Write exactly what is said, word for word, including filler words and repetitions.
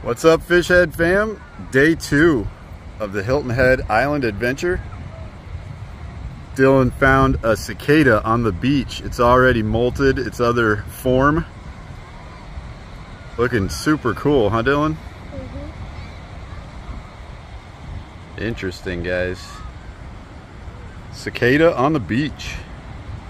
What's up, Fish Head fam? Day two of the Hilton Head Island adventure. Dylan found a cicada on the beach. It's already molted its other form. Looking super cool, huh Dylan? Mm-hmm. Interesting, guys. Cicada on the beach.